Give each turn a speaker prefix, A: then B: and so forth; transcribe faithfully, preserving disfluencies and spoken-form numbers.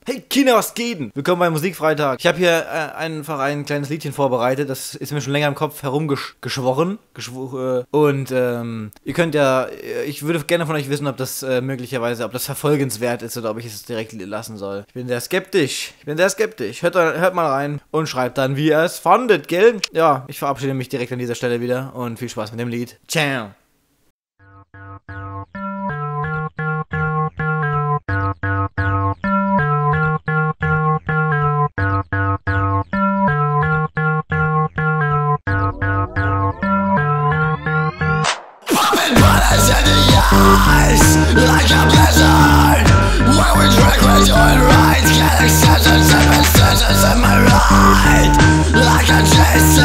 A: Hey Kinder, was geht denn? Willkommen beim Musikfreitag. Ich habe hier äh, einfach ein kleines Liedchen vorbereitet. Das ist mir schon länger im Kopf herumgeschworen. Geschw äh, und ähm, ihr könnt ja, ich würde gerne von euch wissen, ob das äh, möglicherweise, ob das verfolgenswert ist oder ob ich es direkt lassen soll. Ich bin sehr skeptisch. Ich bin sehr skeptisch. Hört, hört mal rein und schreibt dann, wie ihr es fandet, gell? Ja, ich verabschiede mich direkt an dieser Stelle wieder und viel Spaß mit dem Lied. Ciao.
B: Like a blizzard, when we drink we're doing right. Getting sentences and sentences in my right. Like a Jason